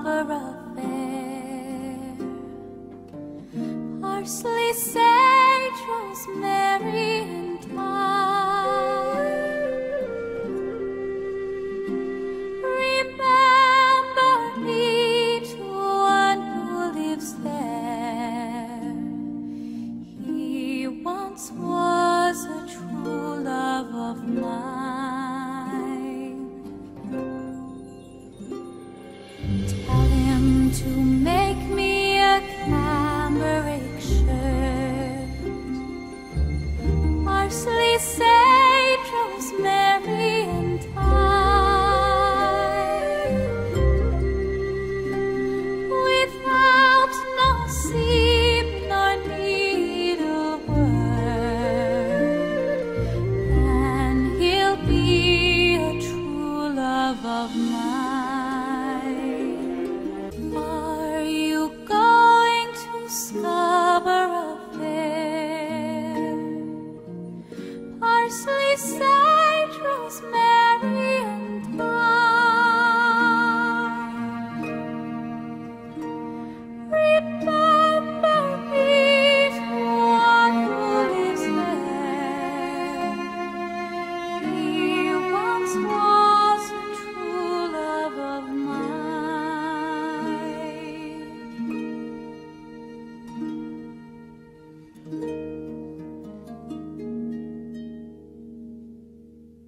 Scarborough fair. Parsley, sage, rosemary, and thyme. Remember me to one who lives there. He once was a true love of mine. Tell him to make me a cambric shirt. Parsley, sage, rosemary, and thyme. Without no seam nor needlework, and he'll be a true love of mine.